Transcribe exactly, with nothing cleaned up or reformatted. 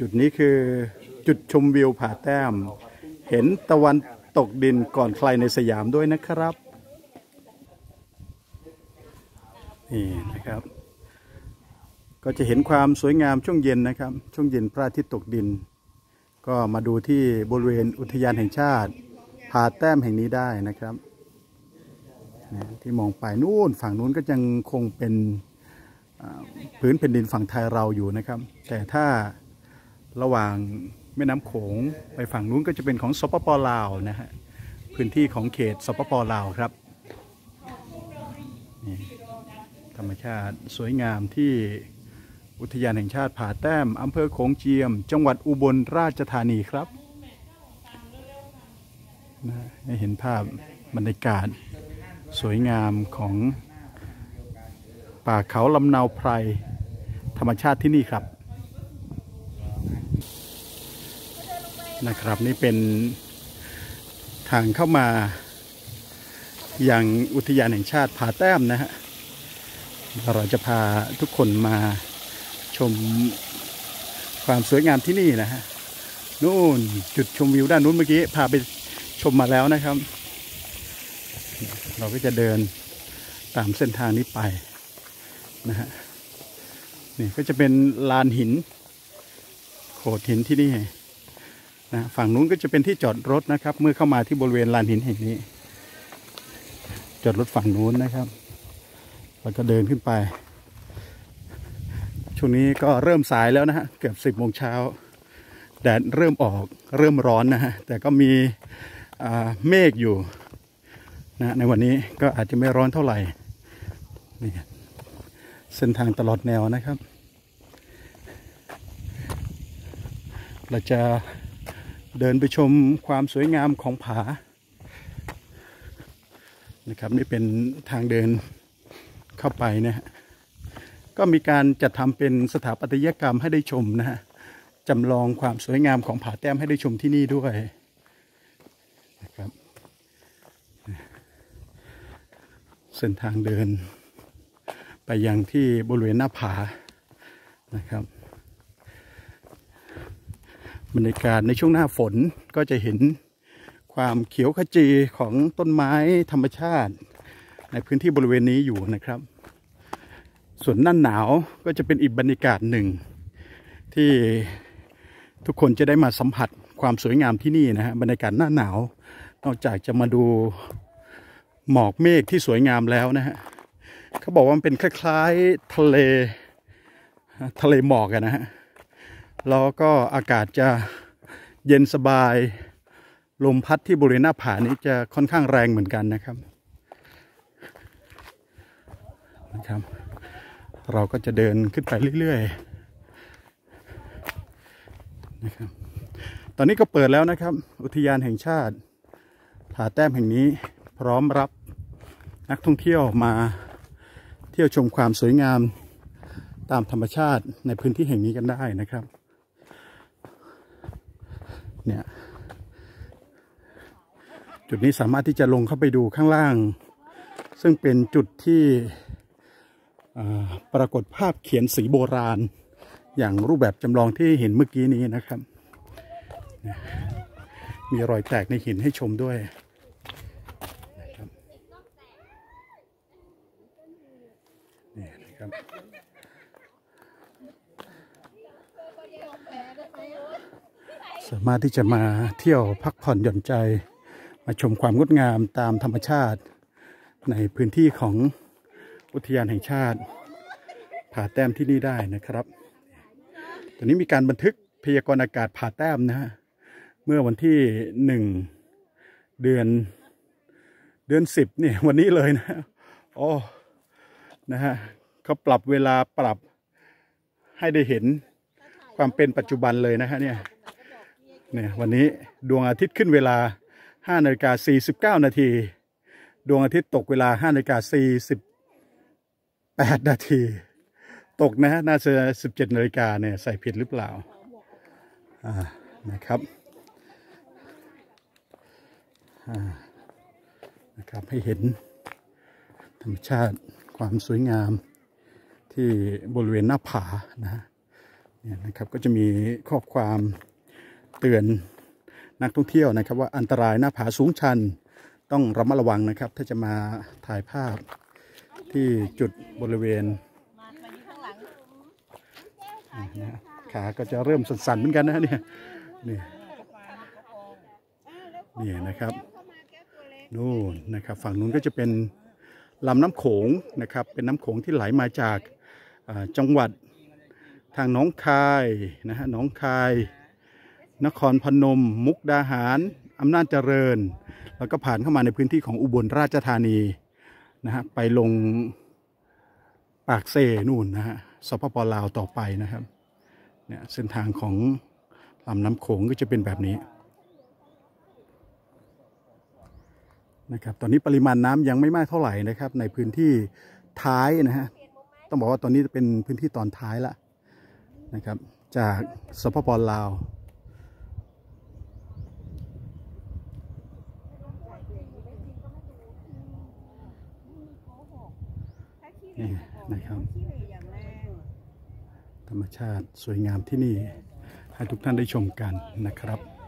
จุดนี้คือจุดชมวิวผาแต้มเห็นตะวันตกดินก่อนใครในสยามด้วยนะครับนี่นะครับก็จะเห็นความสวยงามช่วงเย็นนะครับช่วงเย็นพระอาทิตย์ตกดินก็มาดูที่บริเวณอุทยานแห่งชาติผาแต้มแห่งนี้ได้นะครับที่มองไปนู่นฝั่งนู้นก็ยังคงเป็นพื้นแผ่นดินฝั่งไทยเราอยู่นะครับแต่ถ้าระหว่างแม่น้ำโขงไปฝั่งนู้นก็จะเป็นของสปป.ลาวนะฮะพื้นที่ของเขตสปป.ลาวครับนี่ธรรมชาติสวยงามที่อุทยานแห่งชาติผาแต้มอำเภอโขงเจียมจังหวัดอุบลราชธานีครับให้เห็นภาพบรรยากาศสวยงามของป่าเขาลำเนาไพรธรรมชาติที่นี่ครับนะครับนี่เป็นทางเข้ามาอย่างอุทยานแห่งชาติผาแต้มนะฮะเราจะพาทุกคนมาชมความสวยงามที่นี่นะฮะนู่นจุดชมวิวด้านนู้นเมื่อกี้พาไปชมมาแล้วนะครับเราก็จะเดินตามเส้นทางนี้ไปนะฮะนี่ก็จะเป็นลานหินโขดหินที่นี่นะฝั่งนู้นก็จะเป็นที่จอดรถนะครับเมื่อเข้ามาที่บริเวณลานหินแห่งนี้จอดรถฝั่งนู้นนะครับแล้วก็เดินขึ้นไปช่วงนี้ก็เริ่มสายแล้วนะฮะเกือบสิบโมงเช้าแดดเริ่มออกเริ่มร้อนนะฮะแต่ก็มีเมฆอยู่นะในวันนี้ก็อาจจะไม่ร้อนเท่าไหร่นี่เส้นทางตลอดแนวนะครับเราจะเดินไปชมความสวยงามของผานะครับนี่เป็นทางเดินเข้าไปนะฮะก็มีการจัดทำเป็นสถาปัตยกรรมให้ได้ชมนะฮะจำลองความสวยงามของผาแต้มให้ได้ชมที่นี่ด้วยนะครับเส้นทางเดินไปยังที่บริเวณหน้าผานะครับบรรยากาศในช่วงหน้าฝนก็จะเห็นความเขียวขจีของต้นไม้ธรรมชาติในพื้นที่บริเวณนี้อยู่นะครับส่วนหน้าหนาวก็จะเป็นอีกบรรยากาศหนึ่งที่ทุกคนจะได้มาสัมผัสความสวยงามที่นี่นะฮะบรรยากาศหน้าหนาวนอกจากจะมาดูหมอกเมฆที่สวยงามแล้วนะฮะเขาบอกว่ามันเป็นคล้ายๆทะเลทะเลหมอกกันนะฮะแล้วก็อากาศจะเย็นสบายลมพัดที่บริเวณหน้าผานี้จะค่อนข้างแรงเหมือนกันนะครับนะครับเราก็จะเดินขึ้นไปเรื่อยๆนะครับตอนนี้ก็เปิดแล้วนะครับอุทยานแห่งชาติผาแต้มแห่งนี้พร้อมรับนักท่องเที่ยวมาเที่ยวชมความสวยงามตามธรรมชาติในพื้นที่แห่งนี้กันได้นะครับเนี่ยจุดนี้สามารถที่จะลงเข้าไปดูข้างล่างซึ่งเป็นจุดที่ปรากฏภาพเขียนสีโบราณอย่างรูปแบบจำลองที่เห็นเมื่อกี้นี้นะครับมีรอยแตกในหินให้ชมด้วยนะครับนี่นะครับสามารถที่จะมาเที่ยวพักผ่อนหย่อนใจมาชมความงดงามตามธรรมชาติในพื้นที่ของอุทยานแห่งชาติผาแต้มที่นี่ได้นะครับตอนนี้มีการบันทึกพยากรณ์อากาศผาแต้มนะฮะเมื่อวันที่หนึ่งเดือนเดือนสิบเนี่ยวันนี้เลยนะโอ้นะฮะเขาปรับเวลาปรับให้ได้เห็นความเป็นปัจจุบันเลยนะฮะเนี่ยเนี่ยวันนี้ดวงอาทิตย์ขึ้นเวลาห้านาฬิกาสี่สิบเก้านาทีดวงอาทิตย์ตกเวลาห้านาฬิกาสี่สิบแปดนาทีตกนะน่าจะสิบเจ็ดนาฬิกาเนี่ยใส่ผิดหรือเปล่าอ่านะครับอ่านะครับให้เห็นธรรมชาติความสวยงามที่บริเวณหน้าผานะเนี่ยนะครับก็จะมีข้อความเตือนนักท่องเที่ยวนะครับว่าอันตรายหน้าผาสูงชันต้องระมัดระวังนะครับถ้าจะมาถ่ายภาพที่จุดบริเวณนะขาก็จะเริ่มสั่นๆเหมือนกันนะเนี่ยนี่นี่นะครับนู่นนะครับฝั่งนู้นก็จะเป็นลำน้ำโขงนะครับเป็นน้ำโขงที่ไหลมาจากจังหวัดทางหนองคายนะฮะหนองคายนครพนมมุกดาหารอำนาจเจริญแล้วก็ผ่านเข้ามาในพื้นที่ของอุบลราชธานีนะฮะไปลงปากเซนู่นนะฮะสปป.ลาวต่อไปนะครับเนี่ยเส้นทางของลำน้ำโขงก็จะเป็นแบบนี้นะครับตอนนี้ปริมาณน้ำยังไม่มากเท่าไหร่นะครับในพื้นที่ท้ายนะฮะต้องบอกว่าตอนนี้เป็นพื้นที่ตอนท้ายละนะครับจากสปป.ลาวนี่นะครับธรรมชาติสวยงามที่นี่ให้ทุกท่านได้ชมกันนะครับ